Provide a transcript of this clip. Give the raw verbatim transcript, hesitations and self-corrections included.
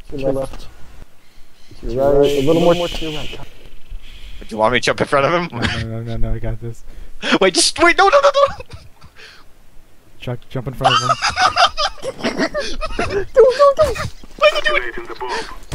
To your left. To your right. A little more to your right. Do you want me to jump in front of him? No, no, no, no, no, I got this. Wait, just wait, no, no, no, no! Chuck, jump in front of him. Go, go, go! What are you doing?